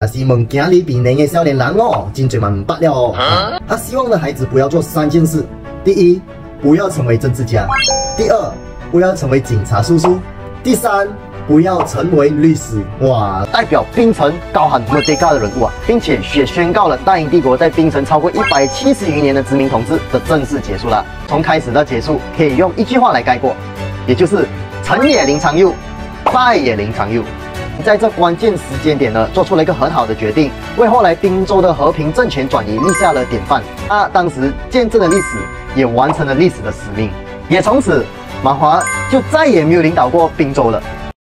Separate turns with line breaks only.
是问今日比年嘅少年人哦，真侪嘛唔捌了哦。他希望的孩子不要做3件事：第一，不要成为政治家；第二，不要成为警察叔叔；第三，不要成为律师。哇，
代表槟城高喊 Merdeka 的人物啊，并且也宣告了大英帝国在槟城超过170余年的殖民统治的正式结束了。从开始到结束，可以用一句话来概括，也就是成也林长幼，败也林长幼。在这关键时间点呢，做出了一个很好的决定，为后来滨州的和平政权转移立下了典范。他当时见证了历史，也完成了历史的使命，也从此马华就再也没有领导过滨州了。